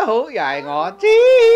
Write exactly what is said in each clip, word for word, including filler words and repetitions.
好，又係我知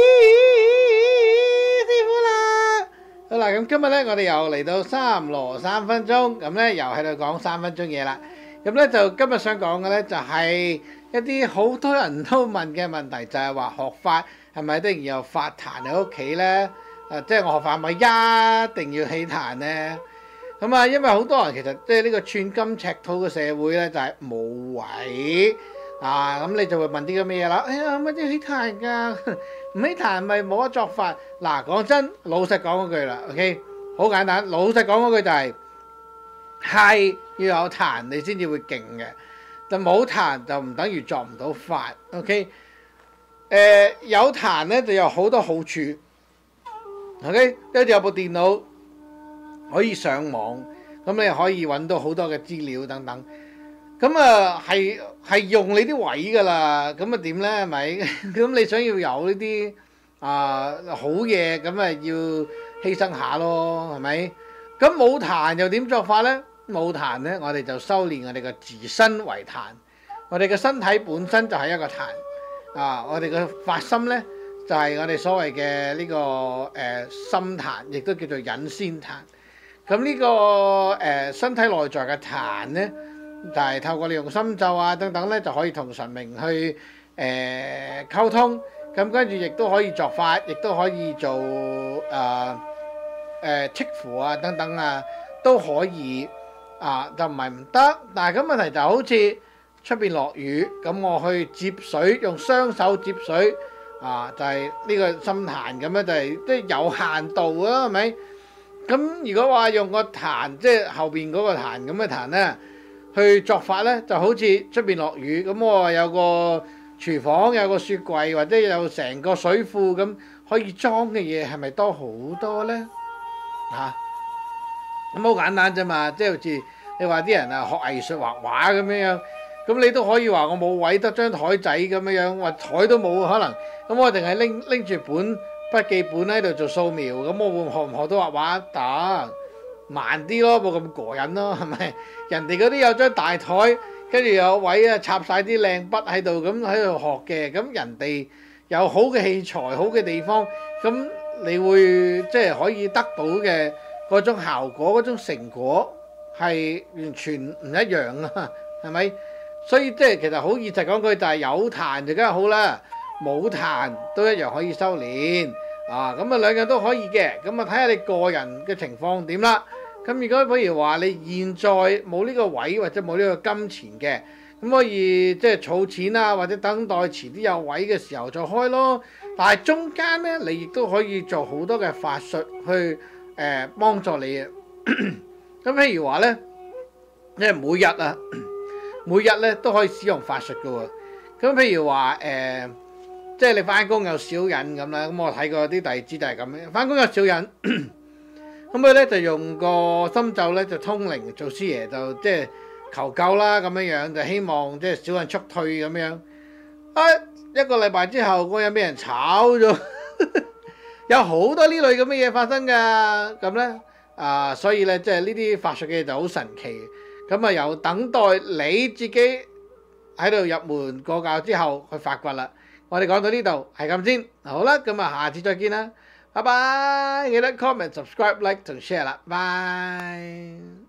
師傅啦。好啦，咁今日咧，我哋又嚟到三羅三分鐘，咁咧又喺度講三分鐘嘢啦。咁咧就今日想講嘅咧就係一啲好多人都問嘅問題，就係話學法係咪一定要有法壇喺屋企咧？誒，即係我學法係咪一定要起壇咧？咁啊，因為好多人其實即係呢個寸金尺土嘅社會咧，就係冇位。啊，咁你就會問啲咁嘅嘢啦。哎呀，乜啲起壇㗎？唔起壇咪冇得作法。嗱，講真，老實講嗰句啦，OK，好簡單。老實講嗰句就係係要有壇你先至會勁嘅，但冇壇就唔等於作唔到法。OK，誒有壇咧就有好多好處。OK，跟住有部電腦可以上網，咁你可以揾到好多嘅資料等等。咁啊，係係用你啲位㗎啦，咁啊點咧？係咪？咁你想要有呢啲啊好嘢，咁啊要犧牲下咯，係咪？咁冇壇又點作法咧？冇壇咧，我哋就修練我哋嘅自身為壇，我哋嘅身體本身就係一個壇啊！我哋嘅發心咧，就係、是、我哋所謂嘅呢、這個誒、呃、心壇，亦都叫做隱仙壇。咁呢、這個誒、呃、身體內在嘅壇咧，就係透過你用心咒啊等等咧，就可以同神明去誒、呃、溝通，咁跟住亦都可以作法，亦都可以做誒誒積符啊等等啊，都可以啊，就唔係唔得。但係咁問題就好似出邊落雨，咁我去接水，用雙手接水啊，就係、是、呢個心壇咁樣，就係即係有限度啊，係咪？咁如果話用個壇，即係後邊嗰個壇咁嘅壇咧，去作法咧，就好似出邊落雨，咁我有個廚房，有個雪櫃，或者有成個水庫咁可以裝嘅嘢，係咪多好多咧？嚇，咁好簡單啫嘛，即係好似你話啲人啊學藝術畫畫咁樣樣，咁你都可以話我冇位得張台仔咁樣樣，話台都冇可能，咁我淨係拎拎住本筆記本喺度做素描，咁我會學唔學到畫畫得？慢啲咯，冇咁過癮咯，係咪？人哋嗰啲有張大台，跟住有位啊插晒啲靚筆喺度，咁喺度學嘅。咁人哋有好嘅器材、好嘅地方，咁你會即係可以得到嘅嗰種效果、嗰種成果係完全唔一樣啊，係咪？所以即係其實好現實講句，就係有壇就梗係好啦，冇壇都一樣可以修練啊。咁啊兩樣都可以嘅，咁啊睇下你個人嘅情況點啦。咁如果譬如話你現在冇呢個位或者冇呢個金錢嘅，咁可以即係儲錢啊，或者等待遲啲有位嘅時候再開咯。但係中間咧，你亦都可以做好多嘅法術去誒、呃、幫助你啊。咁譬如話咧，即係每日啊，每日咧都可以使用法術嘅喎。咁譬如話誒、呃，即係你翻工有小人咁啦，咁我睇過啲弟子就係咁樣，翻工有小人。咁佢咧就用個心咒咧就通靈做師爺，就即係求救啦咁樣樣，就希望即係小人速退咁樣。啊，一個禮拜之後，嗰人俾人炒咗，有好多呢類咁嘅嘢發生㗎。咁咧啊，所以咧即係呢啲法術嘅嘢就好神奇。咁啊，由等待你自己喺度入門過教之後去發掘啦。我哋講到呢度係咁先，好啦，咁啊下次再見啦。拜拜，記得 comment、subscribe、like 同 share 啦，拜。